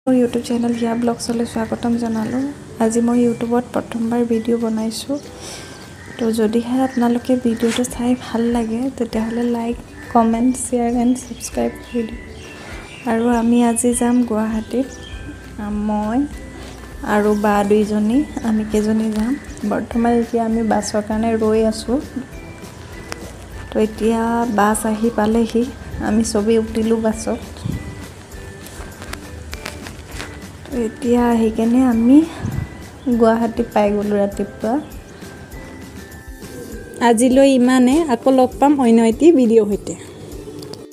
YouTube channel हिया ब्लग्सলৈ स्वागतम जनालो। আজি মই ইউটিউবত প্ৰথমবাৰ ভিডিও বনাইছো। তো যদিহে আপোনালোকে ভিডিওটো চাই ভাল লাগে তেতিয়াহলে like, comment, share and subscribe কৰি দিও। আৰু আমি আজি যাম গুৱাহাটীত। মই আৰু বা দুইজনী আমি কেজনী যাম। বৰ্তমান এতিয়া আমি বাছৰ কাৰণে ৰৈ আছো। তো এতিয়া বাছ আহি পালেহি। আমি সবে উঠিলো বাছত। এতিয়া আহি কেনে আমি গুৱাহাটী পাই গলো ৰাতিপুৱা। আজিলৈ ইমানে, আকৌ লগ পাম অন্য এটি ভিডিও হৈতে।